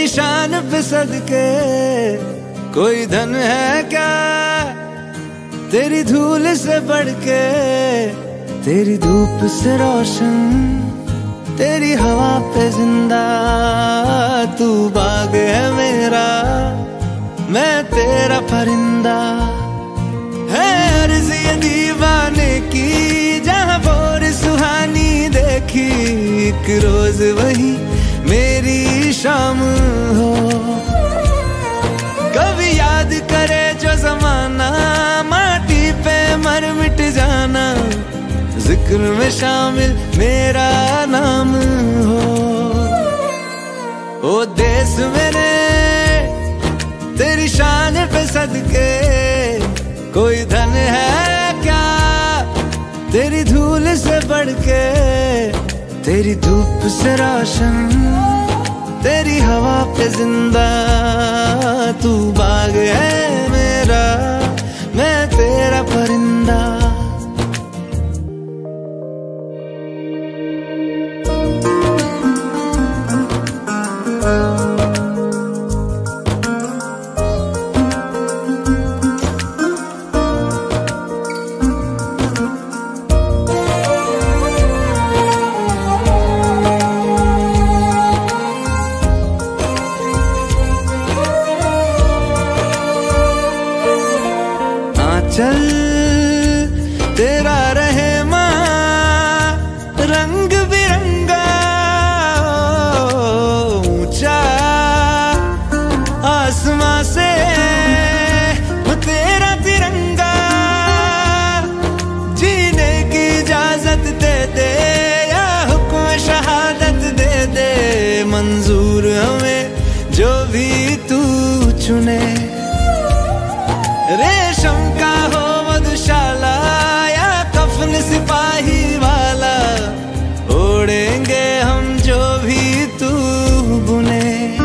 शान पे सदके कोई धन है क्या, तेरी धूल से बढ़ के, तेरी धूप से रोशन, तेरी हवा पे जिंदा। तू बाग है मेरा, मैं तेरा परिंदा। है अर्ज़ ये दीवाने की, जहाँ भोर सुहानी देखी, एक रोज वही मेरी शाम हो। कभी याद करे जो जमाना, माटी पे मर मिट जाना, जिक्र में शामिल मेरा नाम हो। ओ देश मेरे तेरी शान पे सदके कोई धन है क्या, तेरी धूल से बढ़ के, तेरी धूप से रोशन, तेरी हवा पे जिंदा। तू बाग है मेरा, मैं तेरा परिंदा। चल तेरा रहे माँ रंग बिरंगा, ऊंचा आसमां से तेरा तिरंगा। जीने की इजाजत दे दे या हुक्म शहादत दे दे, मंजूर हमें जो भी तू चुने। रेशम का हो मधुशाला या कफन सिपाही वाला, ओढ़ेंगे हम जो भी तू बुने।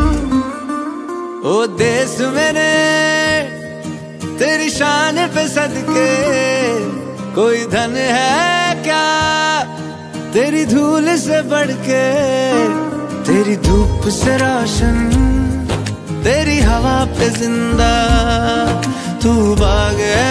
ओ देश मेरे तेरी शान पे सदके कोई धन है क्या, तेरी धूल से बढ़ के, तेरी धूप से रोशन, तेरी हवा पे जिंदा। तू बाग है